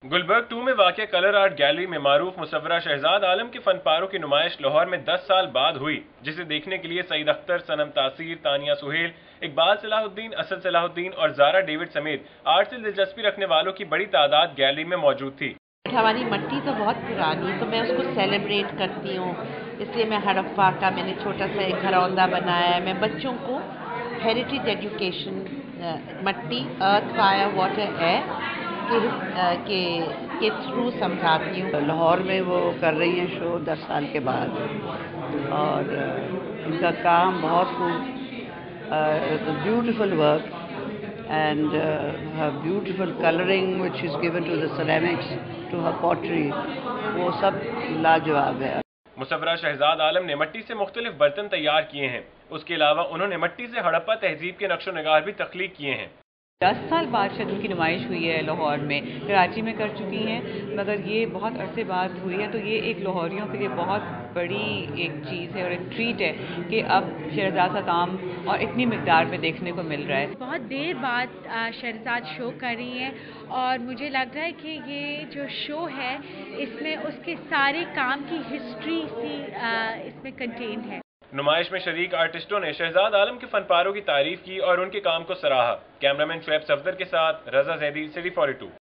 गुलबर्ग 2 में वाक़या colour art gallery में मारूफ मुसव्वरा शहजाद आलम के फनपारों की नुमाइश लाहौर में 10 साल बाद हुई, जिसे देखने के लिए सईद अख्तर, सनम तासीर, तानिया सुहेल, इकबाल सलाहुद्दीन, असद सलाहुद्दीन और ज़ारा डेविड समेत आर्ट से दिलचस्पी रखने वालों की बड़ी तादाद गैलरी में मौजूद थी। हमारी मिट्टी तो बहुत पुरानी, तो मैं उसको सेलिब्रेट करती हूँ, इसलिए मैं हड़प्पा का मैंने छोटा सा एक घरौंदा बनाया है। मैं बच्चों को हेरिटेज एजुकेशन, मिट्टी, अर्थ, फायर, वाटर, एयर के थ्रू समझाती हूँ। लाहौर में वो कर रही हैं शो 10 साल के बाद, और इनका काम बहुत खूब, beautiful work and her beautiful coloring which is given to the ceramics, to her pottery, वो सब लाजवाब है। मुसव्वरा शहजाद आलम ने मिट्टी से मुख्तलिफ बर्तन तैयार किए हैं। उसके अलावा उन्होंने मिट्टी से हड़प्पा तहजीब के नक्शो नगार भी तख्लीक किए हैं। 10 साल बाद शायद उनकी नुमाइश हुई है लाहौर में, कराची में कर चुकी हैं, मगर ये बहुत अरसे बाद हुई है, तो ये एक लाहौरियों के लिए बहुत बड़ी एक चीज़ है और एक ट्रीट है कि अब शहजाद का काम और इतनी मिकदार में देखने को मिल रहा है। बहुत देर बाद शहजाद शो कर रही हैं और मुझे लग रहा है कि ये जो शो है इसमें उसके सारे काम की हिस्ट्री सी इसमें कंटेन है। नुमाइश में शरीक आर्टिस्टों ने शहजाद आलम के फनपारों की तारीफ की और उनके काम को सराहा। कैमरामैन शुएब सफदर के साथ रजा जैदी, सिटी 42।